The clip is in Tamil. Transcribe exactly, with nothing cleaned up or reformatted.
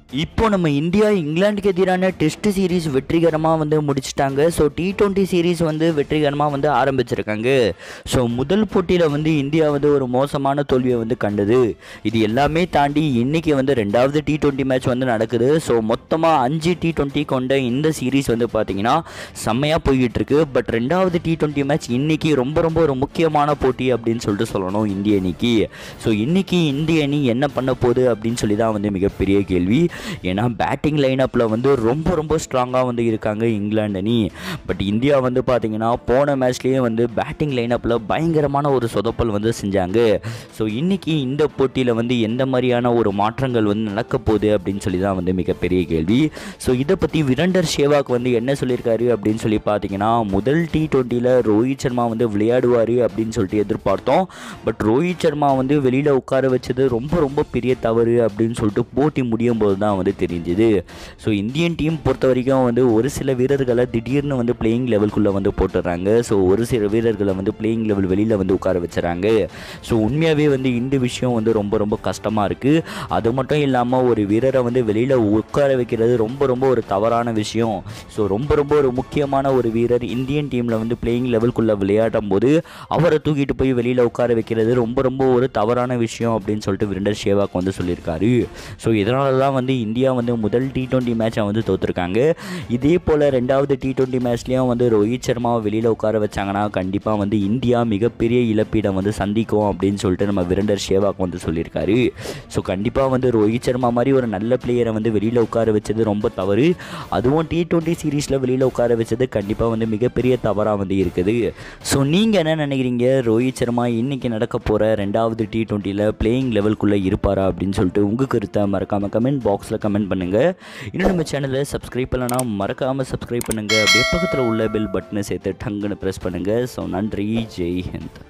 இப்போ நம்ம இந்தியா இங்கிலாந்துக்கு எதிரான டெஸ்ட் சீரிஸ் வெற்றிகரமாக வந்து முடிச்சிட்டாங்க. ஸோ டி டுவெண்ட்டி சீரிஸ் வந்து வெற்றிகரமாக வந்து ஆரம்பிச்சிருக்காங்க. ஸோ முதல் போட்டியில் வந்து இந்தியா வந்து ஒரு மோசமான தோல்வியை வந்து கண்டது. இது எல்லாமே தாண்டி இன்றைக்கி வந்து ரெண்டாவது டி டுவெண்ட்டி மேட்ச் வந்து நடக்குது. ஸோ மொத்தமாக அஞ்சு டி டுவெண்ட்டி கொண்ட இந்த சீரிஸ் வந்து பார்த்திங்கன்னா செம்மையாக போய்கிட்டு இருக்கு. பட் ரெண்டாவது டி டுவெண்ட்டி மேட்ச் இன்றைக்கி ரொம்ப ரொம்ப ஒரு முக்கியமான போட்டி அப்படின்னு சொல்லிட்டு சொல்லணும் இந்திய அணிக்கு. ஸோ இன்றைக்கி இந்திய அணி என்ன பண்ண போகுது அப்படின்னு சொல்லி தான் வந்து மிகப்பெரிய கேள்வி. ஏன்னா பேட்டிங் லைனப்பில் வந்து ரொம்ப ரொம்ப ஸ்ட்ராங்காக வந்து இருக்காங்க இங்கிலாந்து அணி. பட் இந்தியா வந்து பார்த்திங்கன்னா போன மேட்ச்லேயே வந்து பேட்டிங் லைனப்பில் பயங்கரமான ஒரு சொதப்பல் வந்து செஞ்சாங்க. ஸோ இன்றைக்கி இந்த போட்டியில் வந்து எந்த மாதிரியான ஒரு மாற்றங்கள் வந்து நடக்க போகுது அப்படின்னு சொல்லி தான் வந்து மிகப்பெரிய கேள்வி. ஸோ இதை பற்றி விரண்டர் சேவாக் வந்து என்ன சொல்லியிருக்காரு அப்படின்னு சொல்லி பார்த்தீங்கன்னா, முதல் டி டுவெண்ட்டியில் ரோஹித் சர்மா வந்து விளையாடுவார் அப்படின்னு சொல்லிட்டு எதிர்பார்த்தோம். பட் ரோஹித் சர்மா வந்து வெளியில் உட்கார வச்சது ரொம்ப ரொம்ப பெரிய தவறு அப்படின்னு சொல்லிட்டு போட்டி முடியும் போது தான் வந்து தெரிஞ்சுது. ஸோ இந்தியன் டீம் பொறுத்த வரைக்கும் வந்து ஒரு சில வீரர்களை திடீர்னு வந்து பிளேயிங் லெவலுக்குள்ளே வந்து போட்டுடுறாங்க. ஸோ ஒரு சில வீரர்களை வந்து பிளேயிங் லெவல் வெளியில் வந்து உட்கார வச்சுறாங்க. ஸோ உண்மையாகவே வந்து இந்த விஷயம் வந்து ரொம்ப ரொம்ப கஷ்டமாக இருக்குது. அது மட்டும் இல்லாமல் ஒரு வீரரை வந்து வெளியில் உட்கார வைக்கிறது ரொம்ப ரொம்ப ஒரு தவறான விஷயம். ஸோ ரொம்ப ரொம்ப ஒரு முக்கியமான ஒரு வீரர் இந்தியன் டீமில் வந்து பிளேயிங் லெவலுக்குள்ளே விளையாடும் போது அவரை தூக்கிட்டு போய் வெளியில் உட்கார வைக்கிறது ரொம்ப ரொம்ப ஒரு தவறான விஷயம் அப்படின்னு சொல்லிட்டு விரண்டர் சேவாக் வந்து சொல்லியிருக்காரு. ஸோ இதனால தான் வந்து இந்தியா வந்து முதல் டி டுவெண்ட்டி மேட்சை வந்து தோற்றுருக்காங்க. இதே போல் ரெண்டாவது டி டுவெண்ட்டி மேட்ச்லேயும் வந்து ரோஹித் சர்மாவை வெளியில் உட்கார வச்சாங்கன்னா கண்டிப்பாக வந்து இந்தியா மிகப்பெரிய இழப்பீடம் வந்து சந்திக்கும் அப்படின்னு சொல்லிட்டு நம்ம விரண்டர் சேவாக் வந்து சொல்லியிருக்காரு. ஸோ கண்டிப்பாக வந்து ரோஹித் சர்மா மாதிரி ஒரு நல்ல பிளேயரை வந்து வெளியில் உட்கார வச்சது ரொம்ப தவறு. அதுவும் டி டுவெண்ட்டி சீரீஸில் வெளியில் உட்கார வச்சது கண்டிப்பாக வந்து மிகப்பெரிய தவறாக வந்து இருக்குது. ஸோ நீங்கள் என்ன நினைக்கிறீங்க? ரோஹித் சர்மா இன்றைக்கி நடக்க போகிற ரெண்டாவது டி டுவெண்ட்டியில் பிளேயிங் லெவலுக்குள்ளே இருப்பாரா அப்படின்னு சொல்லிட்டு உங்கள் கருத்தை மறக்காமல் கமெண்ட் பாக்ஸில் கமெண்ட் பண்ணுங்கள். இன்னும் நம்ம சேனலை சப்ஸ்கிரைப் பண்ணலன்னா மறக்காமல் சப்ஸ்கிரைப் பண்ணுங்கள். அப்படியே பக்கத்தில் உள்ள பெல் பட்டனை சேர்த்து டங்குன்னு ப்ரெஸ் பண்ணுங்கள். ஸோ நன்றி, ஜெய் ஹிந்த்.